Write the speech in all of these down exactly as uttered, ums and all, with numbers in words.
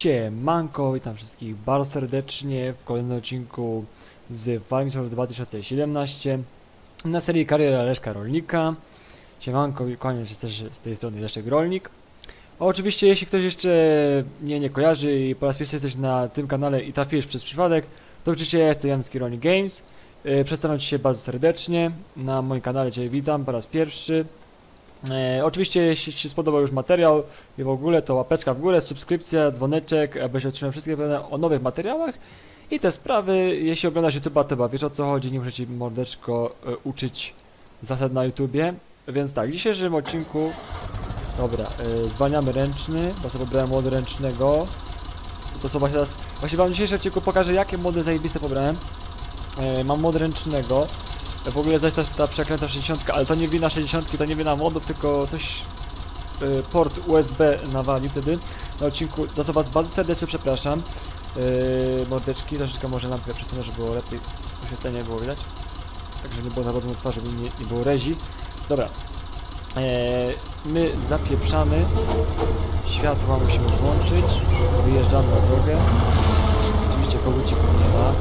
Siemanko, witam wszystkich bardzo serdecznie w kolejnym odcinku z Farming Simulator dwa tysiące siedemnaście na serii Kariera Leszka Rolnika. Siemanko, kłaniam się też z tej strony Leszek Rolnik. Oczywiście, jeśli ktoś jeszcze mnie nie kojarzy i po raz pierwszy jesteś na tym kanale i trafiłeś przez przypadek, to oczywiście ja jestem Janicki Rolnik Games. Yy, przedstawiam Ci się bardzo serdecznie. Na moim kanale Cię witam po raz pierwszy. E, oczywiście jeśli Ci się spodobał już materiał i w ogóle, to łapeczka w górę, subskrypcja, dzwoneczek, abyś otrzymał wszystkie pewne o nowych materiałach i te sprawy. Jeśli oglądasz YouTube'a, to chyba wiesz, o co chodzi, nie muszę Ci mordeczko e, uczyć zasad na YouTubie. Więc tak, w dzisiejszym odcinku, dobra, e, zwalniamy ręczny, bo sobie pobrałem mody ręcznego. To są właśnie teraz, właśnie Wam w dzisiejszym odcinku pokażę, jakie mody zajebiste pobrałem. E, mam mod ręcznego. W ogóle zaś ta, ta przeklęta sześćdziesiątka, ale to nie wina sześćdziesiątki, to nie wina modów, tylko coś y, port U S B nawalił wtedy na odcinku, za co Was bardzo serdecznie przepraszam. Yy, mordeczki, troszeczkę może lampę przesunę, żeby było lepiej oświetlenie było widać. Także nie było narodzonej twarzy, żeby nie, nie było rezi. Dobra. Eee, my zapieprzamy. Światła musimy włączyć. Wyjeżdżamy na drogę. Oczywiście kogucików nie ma.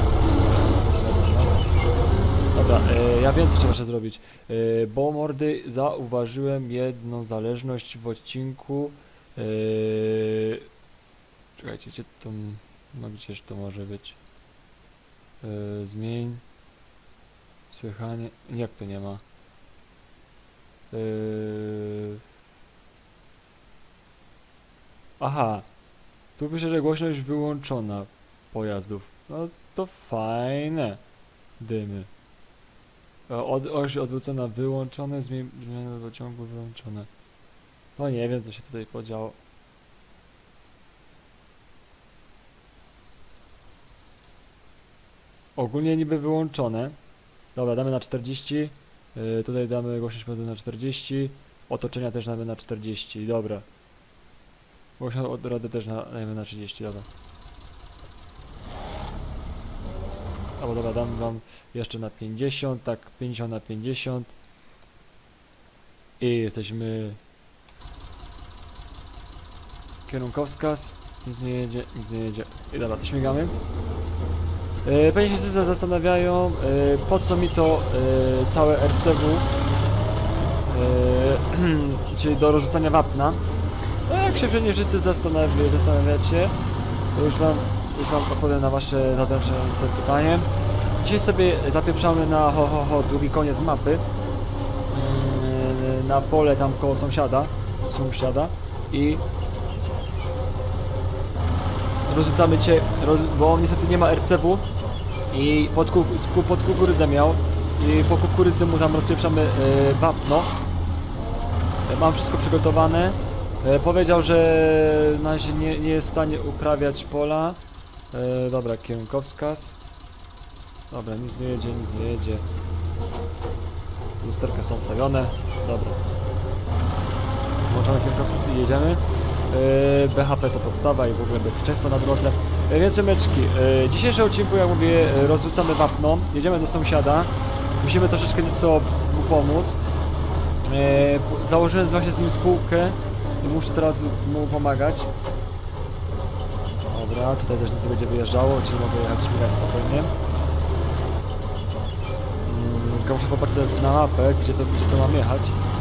Dobra, e, ja wiem, co trzeba jeszcze zrobić, e, bo mordy, zauważyłem jedną zależność w odcinku. E, czekajcie, gdzie to, no gdzież to może być? E, zmień słychanie, jak to nie ma? E, aha, tu pisze, że głośność wyłączona pojazdów. No to fajne. Dymy. Od, oś odwrócona, wyłączone, zmiana do ciągu wyłączone. No nie wiem, co się tutaj podziało. Ogólnie niby wyłączone. Dobra, damy na czterdzieści. Yy, tutaj damy głośność na czterdzieści. Otoczenia też damy na czterdzieści. Dobra. Głośność od rady też na, dajemy na trzydzieści. Dobra. Albo dobra, dam wam jeszcze na pięćdziesiąt, tak, pięćdziesiąt na pięćdziesiąt. I jesteśmy... Kierunkowskaz. Nic nie jedzie, nic nie jedzie. I dobra, to śmigamy. Yy, Pewnie się wszyscy zastanawiają, yy, po co mi to yy, całe R C W, yy, czyli do rozrzucania wapna. No jak się pewnie wszyscy zastanawi zastanawiacie, to już wam Już wam odpowiem na wasze zadające pytanie. Dzisiaj sobie zapieprzamy na ho ho ho drugi koniec mapy. Yy, na pole tam koło sąsiada. Sąsiada. I rozrzucamy cię, roz, bo niestety nie ma R C W. I pod, ku, pod kukurydzę miał. I po kukurydzy mu tam rozpieprzamy yy, wapno. Yy, mam wszystko przygotowane. Yy, powiedział, że na razie nie, nie jest w stanie uprawiać pola. E, dobra, kierunkowskaz. Dobra, nic nie jedzie, nic nie jedzie. Lusterka są ustawione. Dobra. Włączamy kierunkowskaz i jedziemy. E, B H P to podstawa i w ogóle bezpieczeństwo na drodze. E, więc rzemeczki, e, dzisiejszy odcinku, jak mówię, rozrzucamy wapno. Jedziemy do sąsiada. Musimy troszeczkę nieco mu pomóc. E, założyłem właśnie z nim spółkę i muszę teraz mu pomagać. Dobra, tutaj też nic nie będzie wyjeżdżało, czyli mogę jechać śmigać spokojnie. Hmm, tylko muszę popatrzeć teraz na mapę, gdzie to, gdzie to mam jechać.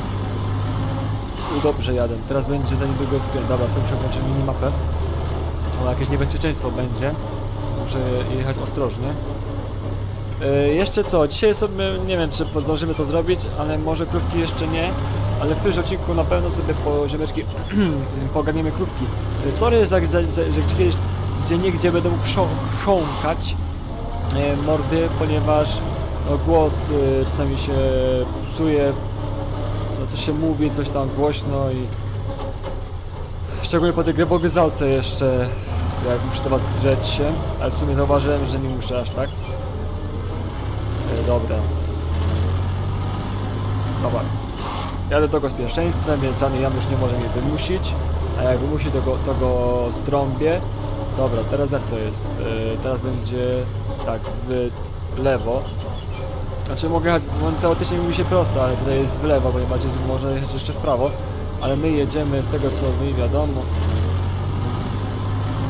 U, dobrze jadę. Teraz będzie za niedługo spięć. Dobra, sobie muszę włączyć minimapę. O, jakieś niebezpieczeństwo będzie. Muszę jechać ostrożnie. Yy, jeszcze co? Dzisiaj sobie, nie wiem, czy zdążymy to zrobić, ale może krówki jeszcze nie. Ale w którymś odcinku na pewno sobie po ziemeczki pogarniemy krówki. Sorry, za, za, za, że kiedyś gdzie niegdzie będę mógł chrząkać e, mordy, ponieważ no, głos e, czasami się psuje, no, coś się mówi, coś tam głośno i szczególnie po tej grebogyzałce jeszcze, jak muszę do was drzeć się, ale w sumie zauważyłem, że nie muszę aż tak. E, dobra. Dobra. Jadę do go z pierwszeństwem, więc żadny jam już nie może mnie wymusić. A jak wymusi, to go, to go strąbię. Dobra, teraz jak to jest? Yy, teraz będzie tak w lewo. Znaczy mogę jechać, teoretycznie mówi się prosto, ale tutaj jest w lewo, ponieważ jest, można jechać jeszcze w prawo. Ale my jedziemy z tego, co mi wiadomo.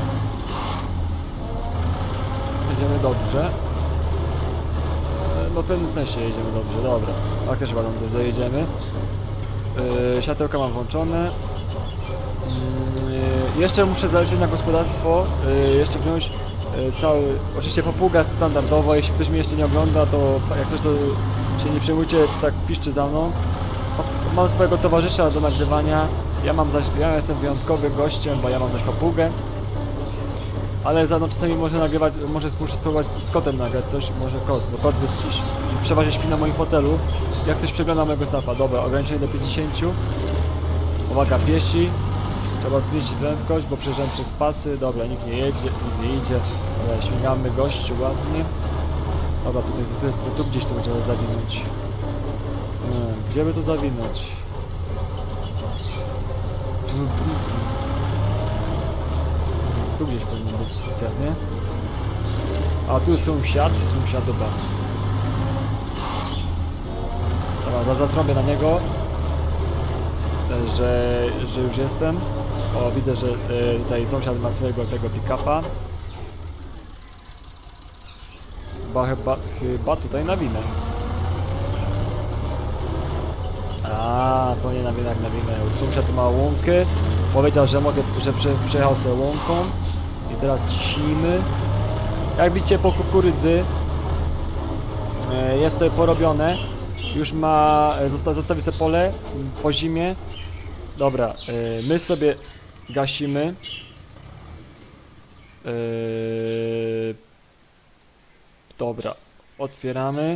jedziemy dobrze. No w pewnym sensie jedziemy dobrze, dobra. Tak też chyba tam też dojedziemy. Yy, światełka mam włączone. Yy, jeszcze muszę zalecieć na gospodarstwo, yy, jeszcze wziąć yy, cały, oczywiście papugę standardowo, jeśli ktoś mnie jeszcze nie ogląda, to jak coś to się nie przejmujcie, co tak piszczy za mną. Mam swojego towarzysza do nagrywania, ja mam zaś, ja jestem wyjątkowym gościem, bo ja mam zaś papugę. Ale za no czasami może nagrywać, może muszę spróbować z kotem nagrać coś, może kot, bo kot jest, przeważnie śpi na moim fotelu. Jak ktoś przegląda mojego snapa, dobra, ograniczenie do pięćdziesięciu. Uwaga, piesi. Trzeba zmniejszyć prędkość, bo przejeżdżam przez pasy. Dobra, nikt nie jedzie, nic nie idzie. Dobra, śmigamy gościu ładnie. Dobra, tutaj, tutaj, tu, tu gdzieś to trzeba zawinąć. Hmm, gdzie by to zawinąć? Tu, tu, tu gdzieś powinien być zjazd, nie? A tu sąsiad, sąsiadowa. Dobra, zatrąbię na niego, że, że już jestem. O, widzę, że e, tutaj sąsiad ma swojego tego pick-upa. Chyba, chyba, chyba tutaj nawinę. A, co nie nawinę, jak nawinę. Sąsiad ma łąkę. Powiedział, że mogę, że prze, przejechał sobie łąką. I teraz ciśnijmy. Jak widzicie po kukurydzy e, jest tutaj porobione. Już ma, zosta zostawi sobie pole po zimie. Dobra, e, my sobie gasimy. E, dobra, otwieramy.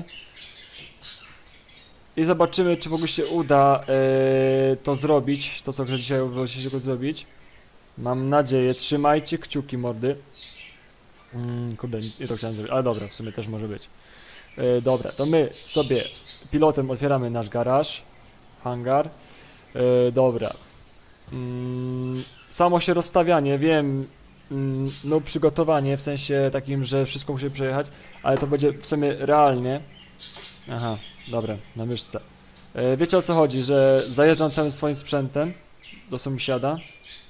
I zobaczymy, czy w ogóle się uda e, to zrobić. To, co dzisiaj udało się go zrobić. Mam nadzieję, trzymajcie kciuki, mordy. Mm, kurde, nie to chciałem zrobić, ale dobra, w sumie też może być. E, dobra, to my sobie pilotem otwieramy nasz garaż, hangar. E, dobra. Mm, samo się rozstawianie, wiem, mm, no przygotowanie w sensie takim, że wszystko musi przejechać, ale to będzie w sumie realnie. Aha, dobra, na myszce. E, wiecie o co chodzi, że zajeżdżam całym swoim sprzętem do sąsiada.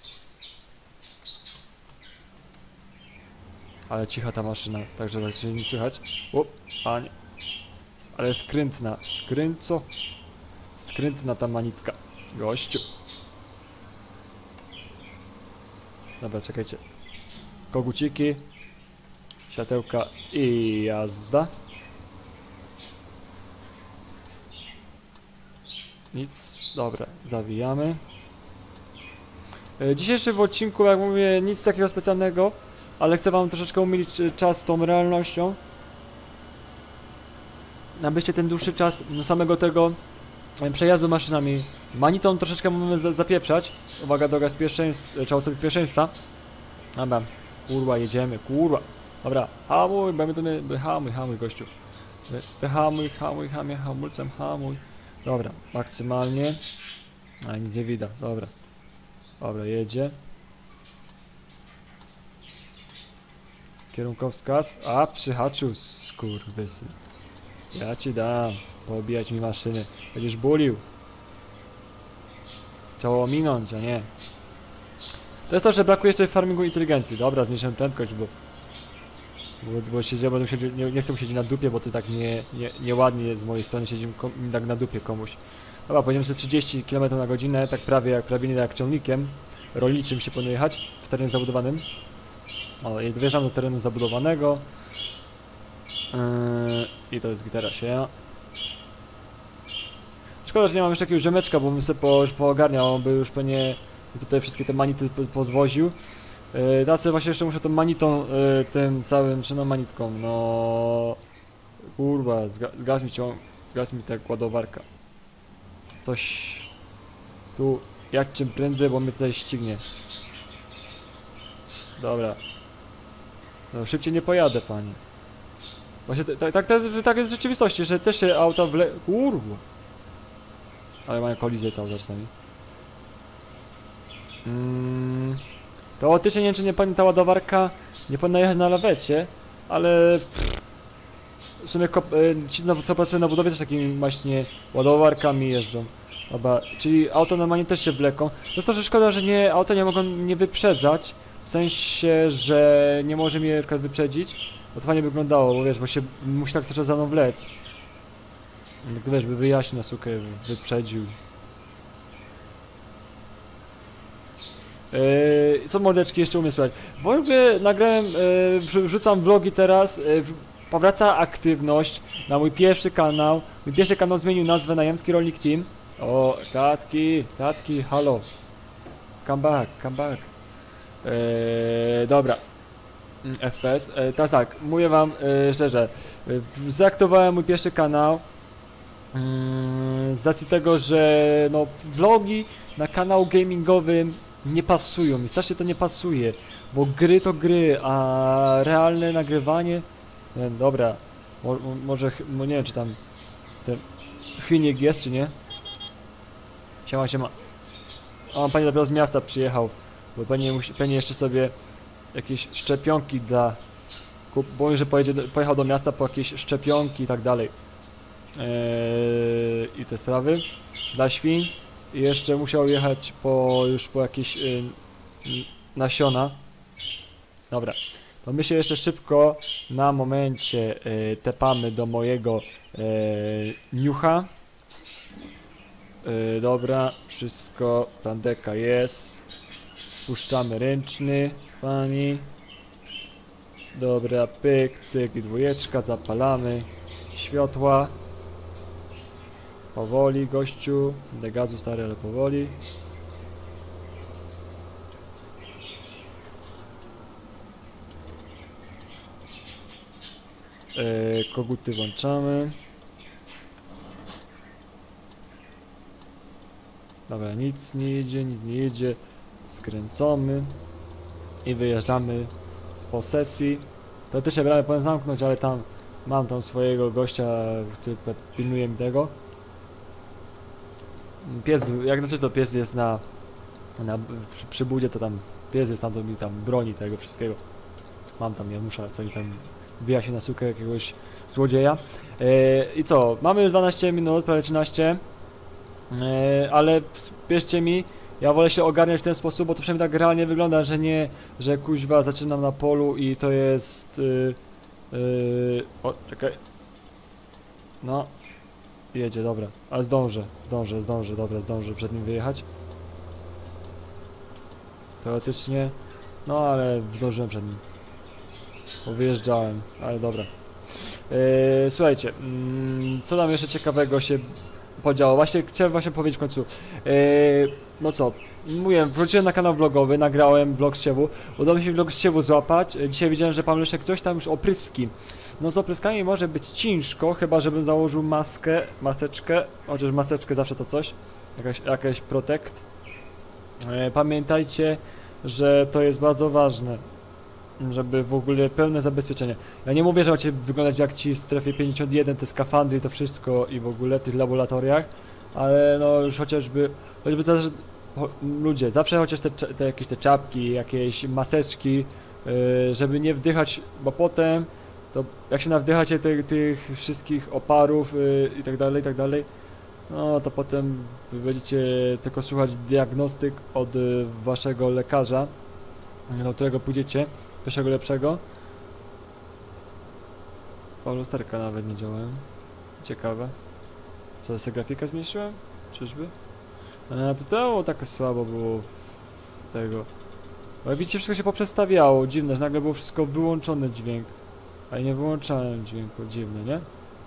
Ale cicha ta maszyna, także raczej nie słychać. O, panie. Ale skrętna, skręco. Skrętna ta manitka. Gościu. Dobra, czekajcie. Koguciki. Światełka i jazda. Nic, dobra, zawijamy. E, dzisiejszy w odcinku, jak mówię, nic takiego specjalnego. Ale chcę wam troszeczkę umilić czas tą realnością. Abyście ten dłuższy czas samego tego przejazdu maszynami manitą troszeczkę możemy zapieprzać. Uwaga, droga z pierwszeństwa, trzeba sobie pierwszeństwa. Dobra, kurwa, jedziemy, kurwa. Dobra, hamuj, będziemy to nie... Hamuj, hamuj, gościu. Hamuj, hamuj, hamuj, hamulcem, hamuj. Dobra, maksymalnie. A nic nie widać, dobra. Dobra, jedzie. Kierunkowskaz, a przyhaczył, skurwysyn. Ja ci dam, poobijać mi maszyny. Będziesz bulił. Trzeba ominąć, a nie. To jest to, że brakuje jeszcze w farmingu inteligencji. Dobra, zmniejszyłem prędkość, bo... Bo, bo siedział, będę siedzieć, nie, nie chcę siedzieć na dupie, bo to tak nie, nie, nieładnie z mojej strony siedzieć tak na dupie komuś. Dobra, pojedziemy sobie trzydzieści kilometrów na godzinę, tak prawie jak prawie nie jak ciągnikiem rolniczym się powinno jechać w terenie zabudowanym. O, i dojeżdżam do terenu zabudowanego. Yy, I to jest gitara się. Szkoda, że nie mam jeszcze jakiegoś rzemeczka, bo bym sobie po, już poogarniał, on by już pewnie tutaj wszystkie te manity pozwoził. Yy, teraz sobie właśnie jeszcze muszę tą manitą, yy, tym całym, czy no manitką, no... Kurwa, zga, zgas mi ciąg, zgas mi ta ładowarka. Coś... Tu, jak czym prędzej, bo mnie tutaj ścignie. Dobra. No, szybciej nie pojadę, pani. Właśnie tak, tak, tak, tak jest w rzeczywistości, że też się auta wle... Kurwa. Ale mają kolizję te auta czasami. Mm, teoretycznie nie wiem, czy nie pani ta ładowarka nie powinna jechać na lawecie, ale... W sumie ci, co pracują na budowie, też takimi właśnie ładowarkami jeżdżą. Dobra, czyli auto normalnie też się wleką. To jest to, że szkoda, że nie, auto nie mogą mnie wyprzedzać. W sensie, że nie może mnie na przykład wyprzedzić, Bo to fajnie by wyglądało, bo wiesz, bo się musi tak cały czas za mną wlec. Tak wiesz, by wyjaśnił na sukę, wyprzedził. Yy, co mordeczki jeszcze umiem słuchać? W ogóle nagrałem, yy, wrzucam vlogi teraz, yy, powraca aktywność na mój pierwszy kanał. Mój pierwszy kanał zmienił nazwę na Jamski Rolnik Team. O, klatki, klatki, halo. Come back, come back. Yy, dobra. F P S. Yy, teraz tak, mówię wam yy, szczerze. Yy, zaaktywowałem mój pierwszy kanał. Yy, z racji tego, że no vlogi na kanał gamingowy nie pasują mi, strasznie to nie pasuje, bo gry to gry, a realne nagrywanie, nie wiem, dobra, mo, może, no nie wiem czy tam ten chyniek jest czy nie. Siema, siema. O, pani dopiero z miasta przyjechał, bo pewnie, musi, pewnie jeszcze sobie jakieś szczepionki dla, kup, bo on, że pojedzie, pojechał do miasta po jakieś szczepionki i tak dalej. Eee, I te sprawy dla świń. I jeszcze musiał jechać po, już po jakieś y, nasiona. Dobra, to my się jeszcze szybko na momencie y, tepamy do mojego y, niucha. Y, dobra, wszystko, plandeka jest. Spuszczamy ręczny, pani. Dobra, pyk, cyk i dwójeczka, zapalamy światła. Powoli, gościu. Do gazu stary, ale powoli. Yy, koguty włączamy. Dobra, nic nie jedzie, nic nie jedzie. Skręcamy. I wyjeżdżamy z posesji. To też się bramy powinien zamknąć, ale tam mam tam swojego gościa, który pilnuje mi tego. Pies, jak na coś to pies jest na, na przy, przy budzie, to tam pies jest tam, to mi tam broni tego wszystkiego. Mam tam, ja muszę sobie tam wbija się na sukę jakiegoś złodzieja. E, I co, mamy już dwanaście minut, prawie trzynaście. E, ale spieszcie mi, ja wolę się ogarniać w ten sposób, bo to przynajmniej tak realnie wygląda, że nie, że kuźwa zaczynam na polu i to jest... Yy, yy, o, czekaj. No. Jedzie, dobra, ale zdążę, zdążę, zdążę, dobra, zdążę przed nim wyjechać. Teoretycznie, no ale zdążyłem przed nim. Bo wyjeżdżałem, ale dobra. Yy, słuchajcie, yy, co tam jeszcze ciekawego się podziało? Właśnie chciałem właśnie powiedzieć w końcu. Yy, no co, mówię, wróciłem na kanał vlogowy, nagrałem vlog z siewu. Udało mi się vlog z siewu złapać. Dzisiaj widziałem, że pan Leszek coś tam już opryski. No z opryskami może być ciężko, chyba żebym założył maskę, maseczkę, chociaż maseczkę zawsze to coś, jakaś, jakaś protect. E, pamiętajcie, że to jest bardzo ważne, żeby w ogóle pełne zabezpieczenie. Ja nie mówię, że macie wyglądać jak ci w strefie pięćdziesiąt jeden, te skafandry i to wszystko i w ogóle w tych laboratoriach, ale no już chociażby, choćby to, że ludzie, zawsze chociaż te, te jakieś te czapki, jakieś maseczki, yy, żeby nie wdychać, bo potem to jak się nawdychacie te, tych wszystkich oparów yy, i tak dalej, i tak dalej, no to potem będziecie tylko słuchać diagnostyk od yy, waszego lekarza, do którego pójdziecie, pierwszego lepszego. O, lusterka nawet nie działają. Ciekawe. Co, sobie grafikę zmniejszyłem? Czyżby? A to to tak słabo było tego. Ale widzicie, wszystko się poprzestawiało. Dziwne, że nagle było wszystko wyłączone dźwięk. Ale nie wyłączałem dźwięku, dziwne, nie?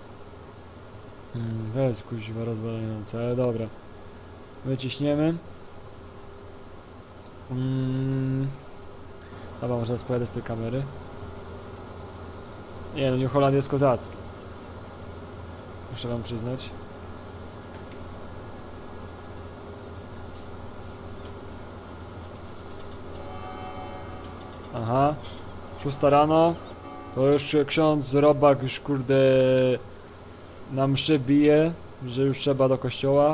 Hmm, weź kuźwa rozwalające, ale dobra. Wyciśniemy. Hmm. Dobra, może teraz pojadę z tej kamery. Nie no, New Holland jest kozacki. Muszę wam przyznać. Aha. Szósta rano. To już ksiądz Robak już kurde na mszy bije, że już trzeba do kościoła.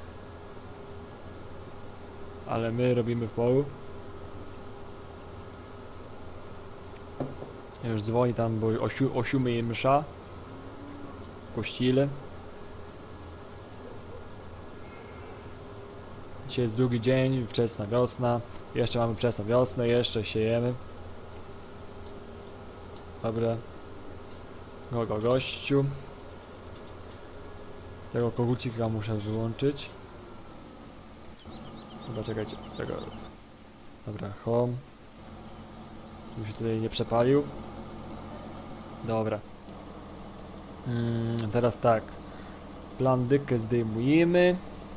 Ale my robimy w polu. Już dzwoni tam, bo o, siu, o siódmej msza w kościele. Dzisiaj jest drugi dzień, wczesna wiosna. Jeszcze mamy wczesną wiosnę, jeszcze siejemy. Dobra, No go gościu. Tego kogucika muszę wyłączyć. Dobra, czekajcie, tego... Dobra, home. Żeby się tutaj nie przepalił. Dobra. Mm, teraz tak. Plandykę zdejmujemy.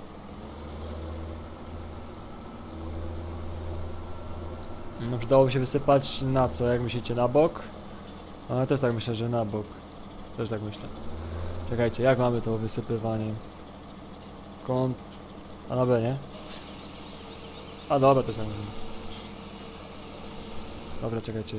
No, przydałoby się wysypać na co, jak myślicie, na bok? Ale też tak myślę, że na bok. Też tak myślę. Czekajcie, jak mamy to wysypywanie? Kąt... A na B, nie? A dobra, też tak myślę. Dobra, czekajcie.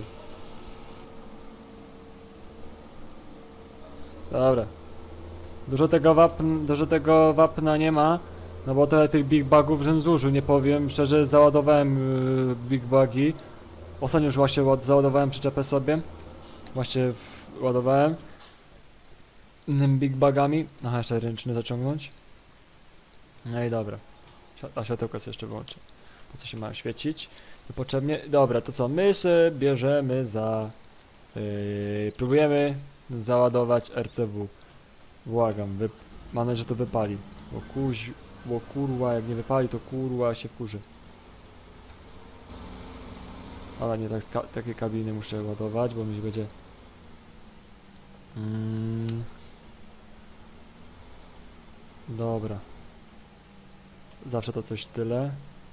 Dobra. Dużo tego wapn, dużo tego wapna nie ma. No bo tyle tych big bugów, żem zużył, nie powiem. Szczerze, załadowałem yy, big bugi. Ostatnio już właśnie ład, załadowałem przyczepę sobie. Właśnie w, ładowałem. Innymi big bugami. Aha, jeszcze ręczny zaciągnąć. No i dobra. A światełko sobie jeszcze wyłączę. Po co się ma świecić? Niepotrzebnie. Dobra, to co? My się bierzemy za... Yy, próbujemy załadować R C W. Błagam, wy... mam nadzieję, że to wypali. Bo kuź... Bo kurwa, jak nie wypali, to kurwa się wkurzy. Ale nie tak ska takie kabiny muszę ładować, bo mi się będzie... Mm. Dobra. Zawsze to coś tyle.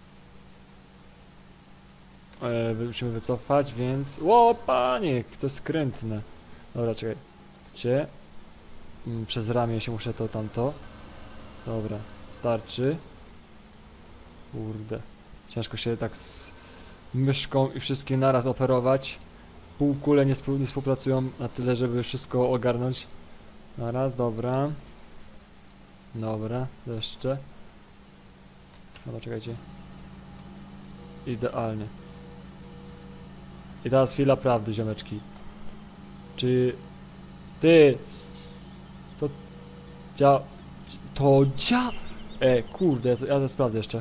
E, musimy wycofać, więc... Ło, panie, to skrętne. Dobra, czekaj. Gdzie? Mm, przez ramię się muszę to tamto. Dobra, starczy. Kurde. Ciężko się tak z myszką i wszystkim naraz operować. Półkule nie, współ, nie współpracują na tyle, żeby wszystko ogarnąć. Naraz, dobra. Dobra, jeszcze. Dobra, czekajcie. Idealnie. I teraz chwila prawdy, ziomeczki. Czy... Ty... To... Dzia... To dzia... E, kurde, ja to, ja to sprawdzę jeszcze.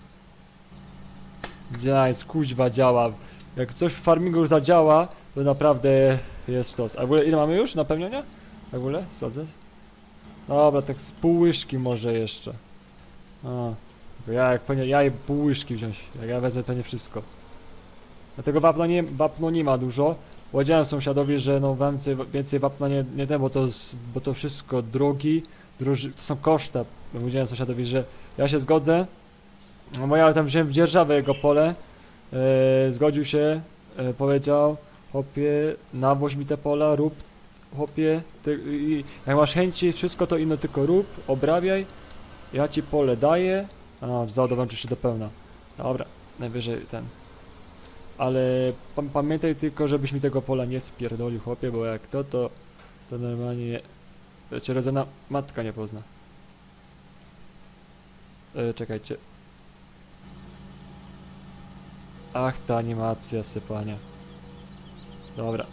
Działa, kuźwa działa. Jak coś w farmingu już zadziała, to naprawdę jest to. A w ogóle ile mamy już napełnienia? W ogóle? Sprawdzę. Dobra, tak z pół łyżki może jeszcze. A, ja jak pewnie, ja je pół łyżki wziąć. Jak ja wezmę pewnie wszystko. Dlatego wapna nie, wapno nie ma dużo. Powiedziałem sąsiadowi, że no więcej, więcej wapna nie, nie ten, bo to, bo to wszystko drogi, droży, to są koszta. Powiedziałem sąsiadowi, że ja się zgodzę. No bo ja tam wziąłem w dzierżawę jego pole. E, zgodził się, e, powiedział, chłopie, nawoź mi te pola, rób, chłopie, ty, i, jak masz chęci, wszystko to inno tylko rób, obrabiaj, ja ci pole daję. A, załadowałem oczywiście do pełna. Dobra, najwyżej ten. Ale pa pamiętaj tylko, żebyś mi tego pola nie spierdolił, chłopie, bo jak to, to, to normalnie cię rodzona matka nie pozna. E, czekajcie. Ach, ta animacja sypania. Dobra.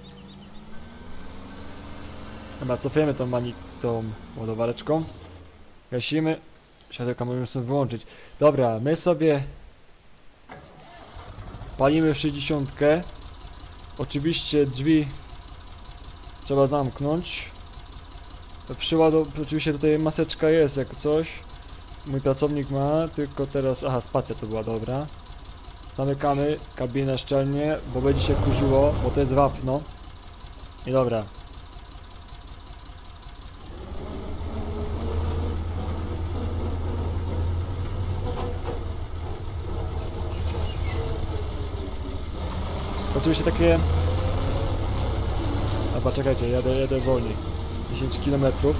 Dobra, cofujemy tą mani tą ładowareczką. Gasimy. Światełka możemy sobie wyłączyć. Dobra, my sobie palimy sześćdziesiątkę. Oczywiście drzwi trzeba zamknąć. Przyładow... Oczywiście tutaj maseczka jest jak coś. Mój pracownik ma, tylko teraz... Aha, spacja to była, dobra. Zamykamy kabinę szczelnie, bo będzie się kurzyło, bo to jest wapno. I dobra. Oczywiście takie... Dobra, czekajcie, jadę, jadę wolniej. dziesięć kilometrów.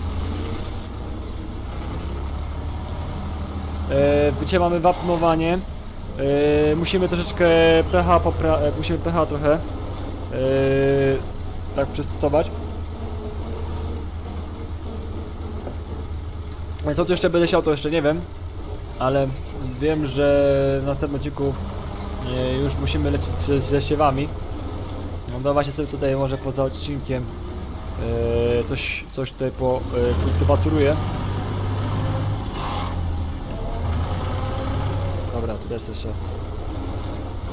Eee, dzisiaj mamy wapnowanie. Eee, musimy troszeczkę pH popra... E, musimy pH trochę eee, tak przystosować. Co tu jeszcze będę chciał, to jeszcze nie wiem. Ale wiem, że w następnym odcinku e, już musimy lecieć z, ze siewami. No to właśnie sobie tutaj może poza odcinkiem e, coś, coś tutaj po e, kultywaturuję. Dobra, tutaj jest jeszcze.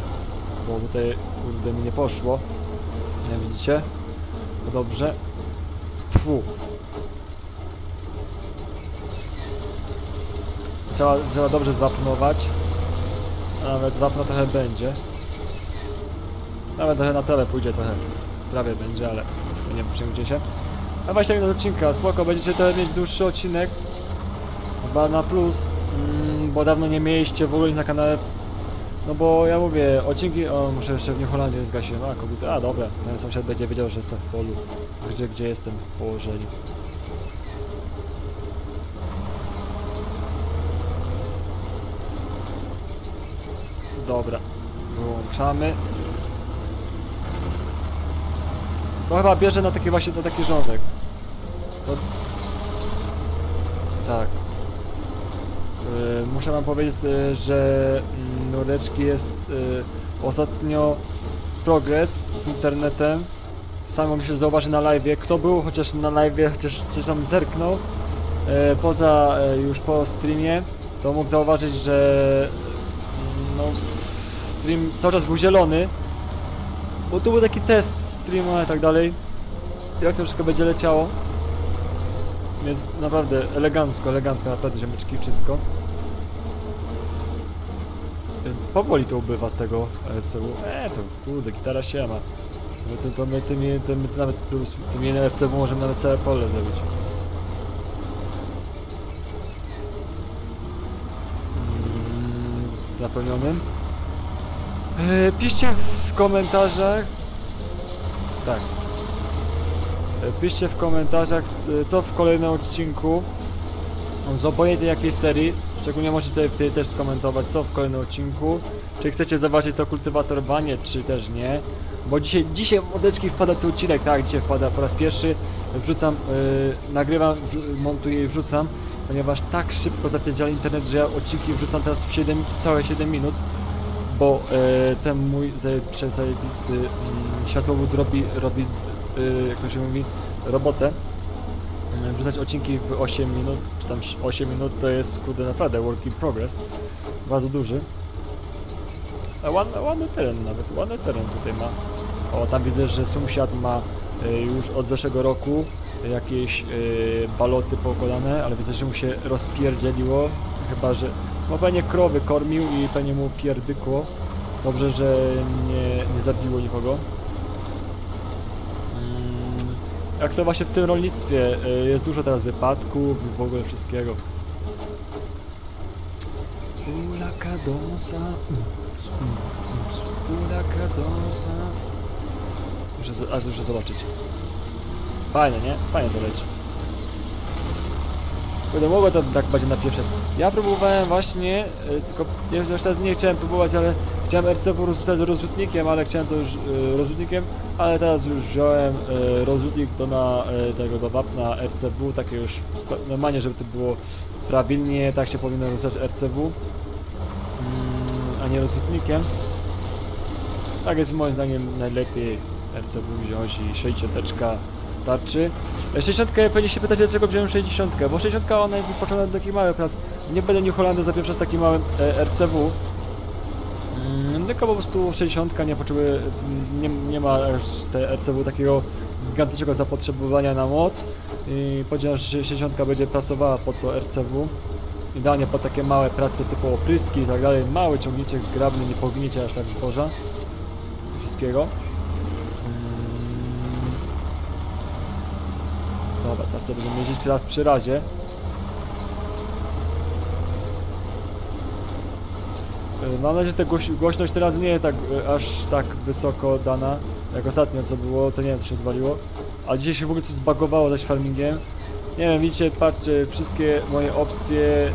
Bo tutaj kurde mi nie poszło. Nie widzicie? No dobrze. Fu. Trzeba, trzeba dobrze zwapnować. A nawet wapno trochę będzie. Nawet trochę na trawę pójdzie, trochę w trawie będzie, ale nie przejmujcie się. A właśnie tak do odcinka, spoko, będziecie trochę mieć dłuższy odcinek. Chyba na plus, mm, bo dawno nie mieliście w ogóle na kanale. No bo ja mówię, odcinki, o muszę jeszcze w New Holandzie zgasiłem, a kobiety, a dobra, ten sąsiad będzie wiedział, że jestem w polu, gdzie, gdzie jestem położeni. Dobra, wyłączamy. To chyba bierze na taki właśnie, na taki rządek. To... Tak. Yy, muszę wam powiedzieć, yy, że yy, Nureczki jest yy, ostatnio progres z internetem. Sam mogli się zauważyć na live'ie. Kto był chociaż na live'ie, chociaż coś tam zerknął, yy, poza yy, już po streamie, to mógł zauważyć, że yy, no, stream cały czas był zielony. Bo tu był taki test streama i tak dalej. Jak to wszystko będzie leciało. Więc naprawdę elegancko, elegancko, naprawdę ziomeczki, wszystko. Powoli to ubywa z tego R C W. Eee, to kurde, gitara się ma. My, to, to my tymi, tymi, nawet plus, tymi R C W możemy nawet całe pole zrobić. Mm, zapełnionym. Eee, piszcie w komentarzach. Tak. Piszcie w komentarzach, co w kolejnym odcinku z obojętnej jakiej serii, szczególnie możecie tutaj też skomentować, co w kolejnym odcinku, czy chcecie zobaczyć to kultywatorowanie, czy też nie, bo dzisiaj, dzisiaj mordeczki wpada tu odcinek, tak, dzisiaj wpada po raz pierwszy, wrzucam, yy, nagrywam, montuję i wrzucam, ponieważ tak szybko zapierdział internet, że ja odcinki wrzucam teraz w siedem, całe siedem minut, bo yy, ten mój przezajebisty yy, światłowód robi, robi yy, jak to się mówi, robotę. Yy, wrzucać odcinki w osiem minut, czy tam osiem minut to jest kurde naprawdę work in progress. Bardzo duży. A ładny, ładny teren nawet, ładny teren tutaj ma. O, tam widzę, że sąsiad ma yy, już od zeszłego roku jakieś yy, baloty poukładane, ale widzę, że mu się rozpierdzieliło. Chyba, że no pewnie krowy kormił i pewnie mu pierdykło. Dobrze, że nie, nie zabiło nikogo. Hmm, jak to właśnie w tym rolnictwie, y, jest dużo teraz wypadków i w ogóle wszystkiego. Ula kadosa, ula kadosa. Muszę, a muszę zobaczyć. Fajne, nie? Fajnie to leci. Będę mogło to tak będzie napieprzać. Ja próbowałem właśnie, yy, tylko nie wiem, teraz nie chciałem próbować, ale chciałem R C W rozrzucać z rozrzutnikiem, ale chciałem to już yy, rozrzutnikiem, ale teraz już wziąłem yy, rozrzutnik do na yy, tego do wapna R C W, takie już normalnie, żeby to było prawidłnie, tak się powinno rozrzucać R C W, yy, a nie rozrzutnikiem. Tak jest moim zdaniem najlepiej R C W wziąć i sześćdziesiąteczka tarczy. sześćdziesiątkę pewnie się pytacie, dlaczego wziąłem sześćdziesiątkę, bo sześćdziesiątka ona jest potrzebna do takich małych prac. Nie będę New Holandę zapieprzał z takim małym e, R C W. Mm, tylko po prostu sześćdziesiątka nie potrzebuje, nie, nie ma aż te R C W takiego gigantycznego zapotrzebowania na moc. I powiedziałem, że sześćdziesiątka będzie pracowała pod to R C W. Idealnie pod takie małe prace typu opryski i tak dalej. Mały ciągniczek zgrabny, nie powiniecie aż tak zboża. Wszystkiego. Dobra, teraz sobie będziemy jeździć teraz przy razie. Mam nadzieję, że ta głoś głośność teraz nie jest tak aż tak wysoko dana, jak ostatnio co było, to nie wiem co się odwaliło. A dzisiaj się w ogóle coś zbagowało ze farmingiem. Nie wiem, widzicie, patrzcie, wszystkie moje opcje,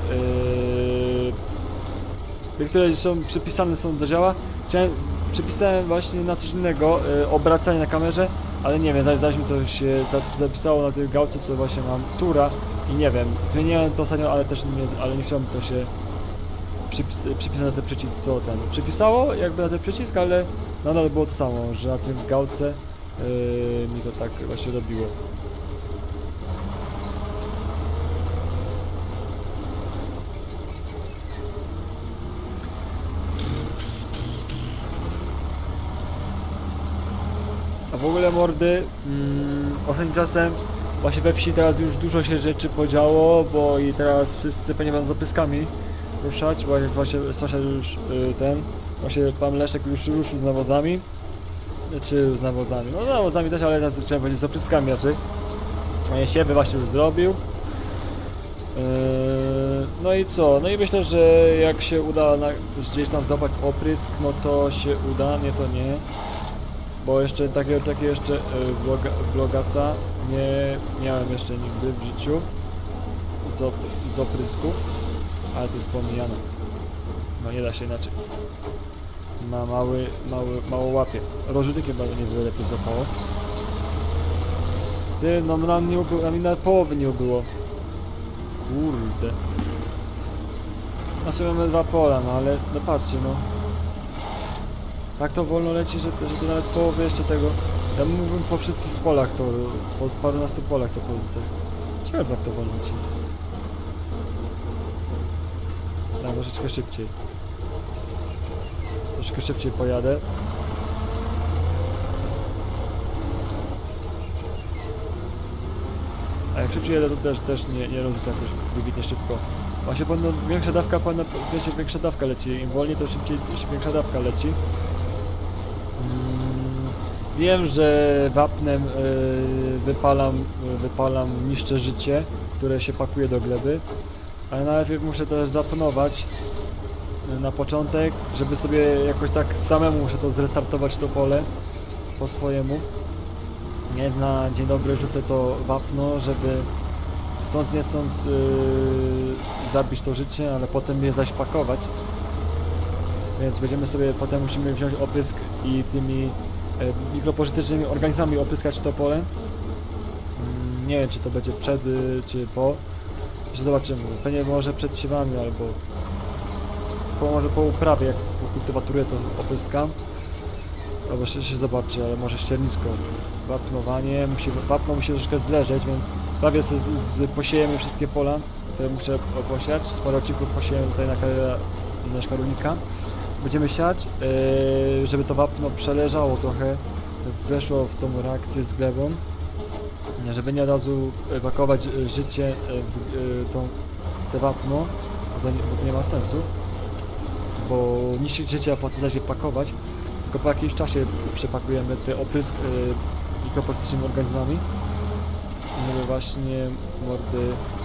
yy, które są przypisane są do działa. Chciałem, przypisałem właśnie na coś innego, yy, obracanie na kamerze. Ale nie wiem, zaś mi to się zapisało na tej gałce, co właśnie mam tura i nie wiem, zmieniłem to ostatnio, ale też nie, ale nie chciałem to się przypis, przypisać na ten przycisk, co ten przypisało jakby na ten przycisk, ale nadal było to samo, że na tym gałce yy, mi to tak właśnie robiło. A w ogóle mordy, mm, ostatnim czasem Właśnie we wsi teraz już dużo się rzeczy podziało, bo i teraz wszyscy pewnie będą z opryskami ruszać, bo jak właśnie sąsiad już y, ten, właśnie pan Leszek już ruszył z nawozami, czy z nawozami, no z nawozami też, ale teraz trzeba powiedzieć z opryskami raczej. Siewy właśnie już zrobił. Yy, no i co? No i myślę, że jak się uda na, gdzieś tam złapać oprysk, no to się uda, nie to nie. Bo jeszcze takiego, takiego jeszcze yy, vloga, vlogasa nie miałem jeszcze nigdy w życiu z, op, z oprysków, ale to jest pomijane. No nie da się inaczej. Ma mały, mały, mało łapie. Rożytykiem bardzo nie lepiej złapało. Ty, no nam nie ubyło, nam na połowy nie ubyło. Kurde. Znaczy mamy dwa pola, no ale no patrzcie, no. Tak to wolno leci, że, że to nawet połowy jeszcze tego. Ja mógłbym po wszystkich polach to, po parunastu polach to porzucać. Ciekawe, tak to wolno leci. No, troszeczkę szybciej. Troszeczkę szybciej pojadę. A jak szybciej jedę, to też, też nie, nie rozrzucę jakoś wybitnie szybko. Właśnie powinno, większa dawka powinna, wiecie, większa dawka leci. Im wolniej, to szybciej, większa dawka leci. Mm, wiem, że wapnem yy, wypalam, yy, wypalam, niszczę życie, które się pakuje do gleby. Ale najpierw muszę też zapnować yy, na początek, żeby sobie jakoś tak samemu muszę to zrestartować to pole po swojemu. Nie jest na dzień dobry, rzucę to wapno, żeby chcąc nie chcąc yy, zabić to życie, ale potem je zaś pakować. Więc będziemy sobie, potem musimy wziąć oprysk i tymi yy, mikropożytecznymi organizmami opryskać to pole. Yy, nie wiem, czy to będzie przed, yy, czy po. Jeszcze zobaczymy. Pewnie może przed siewami, albo po, może po uprawie, jak kultywaturuję, to opryskam. Albo jeszcze się zobaczy, ale może ściernisko. Wapnowanie, musi, wapno musi troszkę zleżeć, więc prawie z, z, posiejemy wszystkie pola, które muszę posiać. Sporo odcinków posiejemy tutaj na naszego rolnika. Będziemy siać, yy, żeby to wapno przeleżało trochę, weszło w tą reakcję z glebą, żeby nie od razu pakować życie w yy, tą, te wapno, bo to, nie, bo to nie ma sensu, bo niszczyć życie, a potem zaś je pakować. Tylko po jakimś czasie przepakujemy te oprysk yy, mikropożytecznymi organizmami, żeby właśnie mordy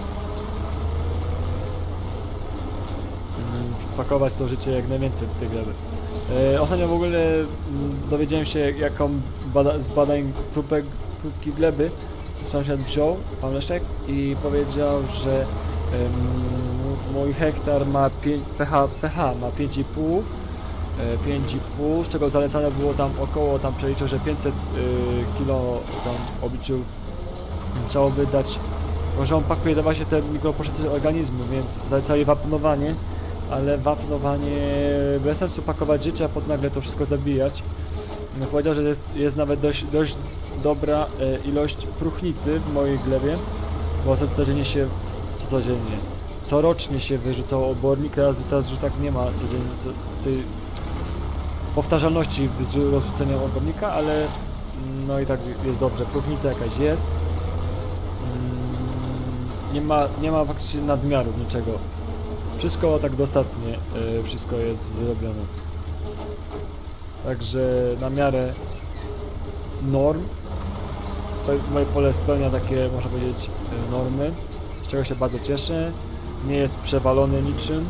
yy, pakować to życie jak najwięcej w tej gleby. Yy, ostatnio w ogóle yy, dowiedziałem się, jaką bada z badań próbek, próbki gleby sąsiad wziął, pan Leszek, i powiedział, że yy, mój hektar ma pH, pH ma pięć i pół, pięć i pół, z czego zalecane było tam około, tam przeliczył, że pięćset y, kilo tam obliczył, trzeba by dać, może on pakuje za właśnie te mikropożyteczne organizmy, więc zalecali wapnowanie, ale wapnowanie bez sensu pakować życie, a potem nagle to wszystko zabijać. No, powiedział, że jest, jest nawet dość, dość dobra y, ilość próchnicy w mojej glebie, bo co, codziennie się, co, codziennie, corocznie się wyrzucał obornik, teraz, teraz już tak nie ma codziennie, co, ty, powtarzalności rozrzucenia obornika, ale no i tak jest dobrze, próchnica jakaś jest. Nie ma, nie ma faktycznie nadmiarów niczego. Wszystko tak dostatnie, wszystko jest zrobione. Także na miarę norm. Moje pole spełnia takie, można powiedzieć, normy, z czego się bardzo cieszę. Nie jest przewalone niczym.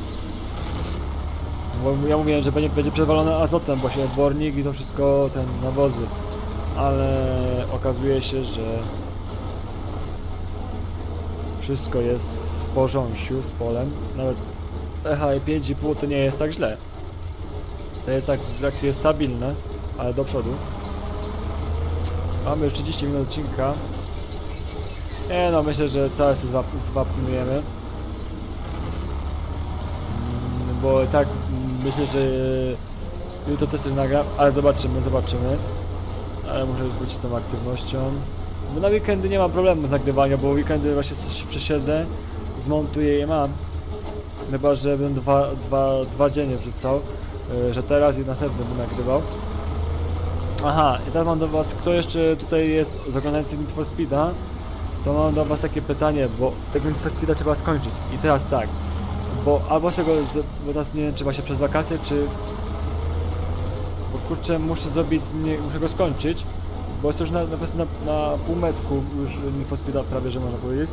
Bo ja mówiłem, że będzie, będzie przewalone azotem, bo się dwornik i to wszystko, ten nawozy, ale okazuje się, że wszystko jest w porządku z polem, nawet pH pięć i pół to nie jest tak źle, to jest tak takie stabilne, ale do przodu. Mamy już trzydzieści minut odcinka, nie no, myślę, że całe się zwap zwapnujemy, bo tak myślę, że jutro też coś nagram, ale zobaczymy, zobaczymy. Ale muszę wrócić z tą aktywnością. Bo na weekendy nie ma problemu z nagrywaniem, bo weekendy właśnie się przesiedzę, zmontuję je mam. Chyba, że będę dwa, dwa, dwa dzienie wrzucał, że teraz i następny będę nagrywał. Aha, i teraz mam do was, kto jeszcze tutaj jest z oglądający Need for Speeda, to mam do was takie pytanie, bo tego Need for Speeda trzeba skończyć. I teraz tak, bo albo z tego, z, bo teraz nie wiem, czy właśnie przez wakacje, czy... Bo kurczę, muszę zrobić, nie, muszę go skończyć, bo jest już na, na, na, na półmetku już Need for Speeda prawie, że można powiedzieć.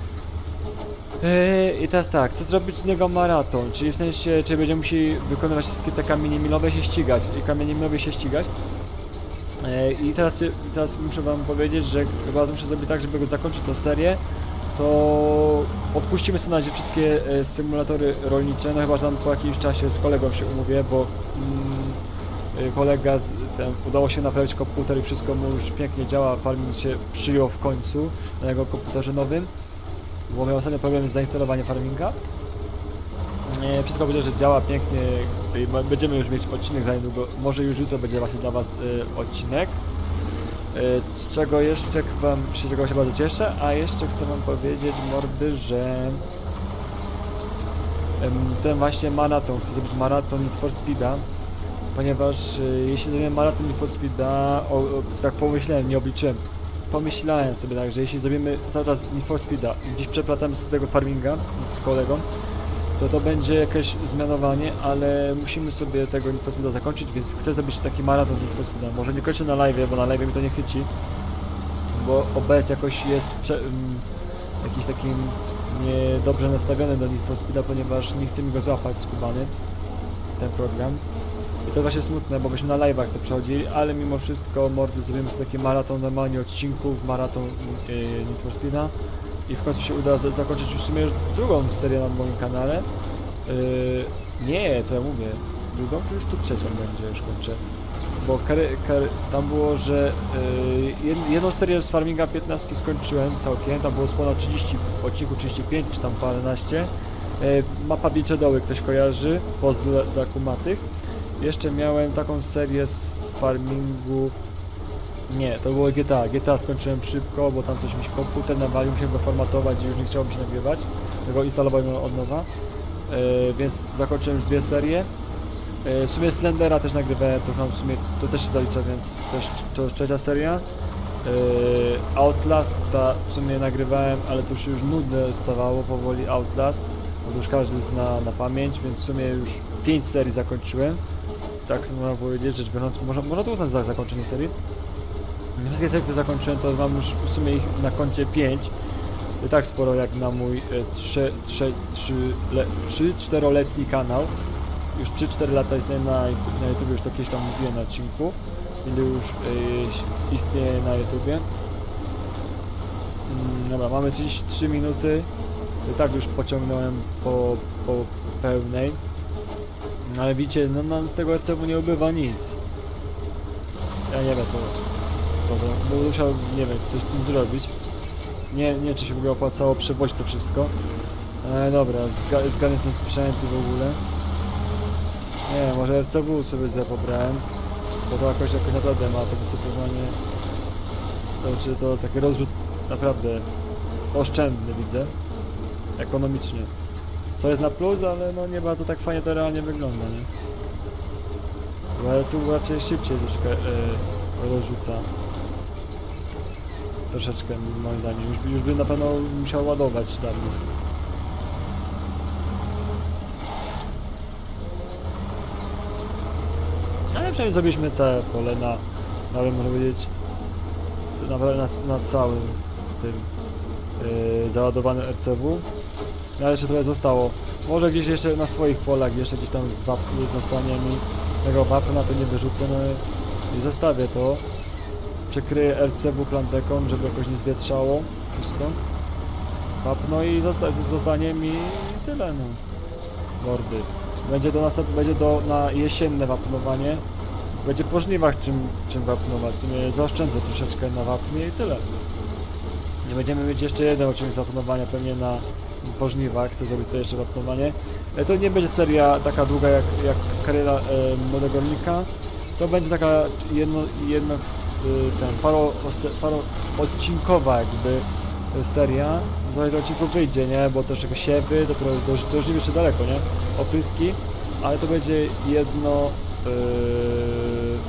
Yy, I teraz tak, chcę zrobić z niego maraton, czyli w sensie, czy będziemy musieli wykonywać wszystkie te kamienie milowe się ścigać, i kamienie milowe się ścigać. Yy, I teraz, teraz muszę wam powiedzieć, że chyba muszę zrobić tak, żeby go zakończyć tę serię, to odpuścimy sobie na razie wszystkie e, symulatory rolnicze, no chyba, że tam po jakimś czasie z kolegą się umówię, bo mm, kolega z, ten, udało się naprawić komputer i wszystko mu już pięknie działa, farming się przyjął w końcu na jego komputerze nowym, bo miał ostatnio problem z zainstalowaniem farminga. E, wszystko będzie, że działa pięknie i będziemy już mieć odcinek za niedługo, może już jutro będzie właśnie dla was e, odcinek. Z czego jeszcze wam, z czego się bardzo cieszę, a jeszcze chcę wam powiedzieć, mordy, że ten właśnie maraton, chcę zrobić maraton Need for Speeda, ponieważ jeśli zrobimy maraton Need for Speeda, o, o, tak pomyślałem, nie obliczyłem, pomyślałem sobie tak, że jeśli zrobimy cały czas Need for Speeda i gdzieś przeplatamy z tego farminga z kolegą, to to będzie jakieś zmianowanie, ale musimy sobie tego Need for Speeda zakończyć, więc chcę zrobić taki maraton z Need for Speeda. Może nie kończę na live, bo na live mi to nie chyci, bo O B S jakoś jest prze, um, jakiś takim niedobrze nastawiony do Need for Speeda, ponieważ nie chce mi go złapać skubany, ten program. I to właśnie smutne, bo byśmy na live'ach to przechodzili, ale mimo wszystko, mordy, zrobimy sobie taki maraton normalnie odcinków, maraton yy, Need for Speeda. I w końcu się uda zakończyć już w sumie już drugą serię na moim kanale. Yy, nie, co ja mówię, drugą czy już tu trzecią będzie, już kończę. Bo kary, kary, tam było, że yy, jedną serię z Farminga piętnaście skończyłem całkiem, tam było ponad trzydzieści odcinków, trzydzieści pięć czy tam paręnaście. Yy, mapa Wilcze Doły, ktoś kojarzy, pozdro dla kumatych. Jeszcze miałem taką serię z Farmingu. Nie, to było G T A. G T A skończyłem szybko, bo tam coś mi się komputer nawalił, musiałem go formatować i już nie chciało mi się nagrywać. Tego instalowałem od nowa. Yy, więc zakończyłem już dwie serie. Yy, w sumie Slendera też nagrywałem, to już mam w sumie, to też się zalicza, więc też to już trzecia seria. Yy, Outlasta w sumie nagrywałem, ale to już już nudne stawało powoli Outlast, bo to już każdy zna na pamięć, więc w sumie już pięć serii zakończyłem. Tak można powiedzieć, rzecz biorąc, można, można to uznać za zakończenie serii. Wszystkie serie, które zakończyłem, to mam już w sumie ich na koncie pięć. I tak sporo jak na mój trzy czteroletni kanał. Już trzy cztery lata istnieje na, na YouTube, już to kiedyś tam mówiłem na odcinku. Ile już y, istnieje na YouTubie. Mm, dobra, mamy trzydzieści trzy minuty. I tak już pociągnąłem po, po pełnej. Ale widzicie, no nam z tego R C W nie ubywa nic. Ja nie wiem co. Co to, bo musiał, nie wiem, coś z tym zrobić. Nie, nie czy się w ogóle opłacało przewozić to wszystko. E, dobra, zga zgadnę ten sprzęt i w ogóle. Nie wiem, może R C W sobie sobie pobrałem. Bo to jakoś, jakoś naprawdę ma to wysypywanie. To znaczy to taki rozrzut naprawdę oszczędny widzę. Ekonomicznie. Co jest na plus, ale no nie bardzo tak fajnie to realnie wygląda, nie? Bo R C W raczej szybciej troszkę yy, rozrzuca. Troszeczkę moim zdaniem, już, już by na pewno musiał ładować dawno. Ale przynajmniej zrobiliśmy całe pole na, nawet można powiedzieć, na, na, na całym tym yy, załadowanym R C W. Ale jeszcze trochę zostało. Może gdzieś jeszcze na swoich polach, jeszcze gdzieś tam z wapnu zostanie mi tego wapna, to nie wyrzucę, no i zostawię to. Przekryję R C W planteką, żeby jakoś nie zwietrzało wszystko. Wapno i zosta zostanie mi tyle, no. Mordy. Będzie do następ będzie do na jesienne wapnowanie. Będzie po żniwach czym, czym wapnować. W sumie zaoszczędzę troszeczkę na wapnie i tyle. Nie będziemy mieć jeszcze jeden odcinek z wapnowania, pewnie na po żniwach. Chcę zrobić to jeszcze wapnowanie. To nie będzie seria taka długa jak, jak kariera e, młodego rolnika. To będzie taka jedno, jedno ten paro, paro odcinkowa jakby seria. Zaraz do odcinków wyjdzie, nie? Bo też jako siewy, dopiero do, do żniw jeszcze daleko, nie? Opryski, ale to będzie jedno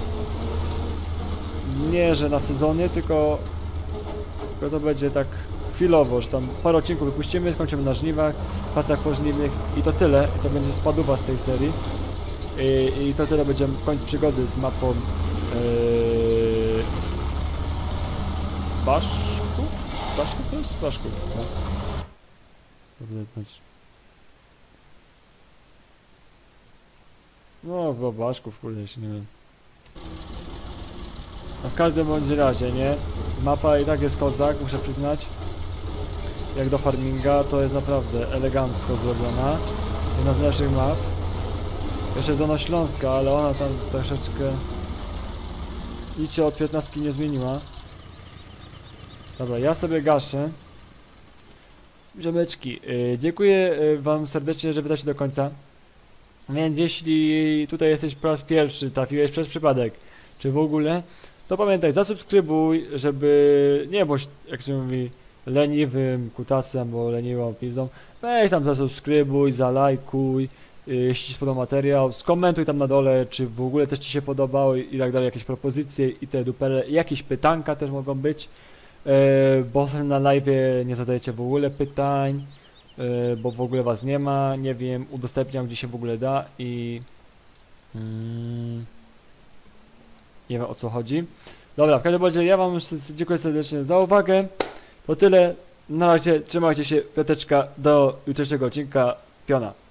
yy, nie, że na sezonie, tylko, tylko to będzie tak chwilowo, że tam parę odcinków wypuścimy, skończymy na żniwach, pracach pożniwnych i to tyle. I to będzie spadówa z tej serii. I, i to tyle będzie koniec przygody z mapą yy... Baszków? Baszków to jest? Baszków, no. No, chyba Baszków, kurde, jeszcze nie wiem. No w każdym bądź razie, nie? Mapa i tak jest kozak, muszę przyznać. Jak do farminga, to jest naprawdę elegancko zrobiona. Jedna z lepszych map. Jeszcze jest Dolna Śląska, ale ona tam troszeczkę... Nic się od piętnastki nie zmieniła. Dobra, ja sobie gaszę. Ziomeczki, yy, dziękuję yy, wam serdecznie, że wydaliście do końca. Więc jeśli tutaj jesteś po raz pierwszy, trafiłeś przez przypadek, czy w ogóle, to pamiętaj, zasubskrybuj, żeby nie bądź, jak się mówi, leniwym kutasem, bo leniwą pizdą. Weź tam zasubskrybuj, zalajkuj, yy, jeśli ci się spodobał materiał, skomentuj tam na dole, czy w ogóle też ci się podobało i tak dalej, jakieś propozycje i te dupele, jakieś pytanka też mogą być. Yy, bo na live nie zadajecie w ogóle pytań, yy, bo w ogóle was nie ma, nie wiem, udostępniam gdzie się w ogóle da i yy, nie wiem o co chodzi. Dobra, w każdym razie ja wam dziękuję serdecznie za uwagę, to tyle, na razie trzymajcie się, piąteczka, do jutrzejszego odcinka, piona.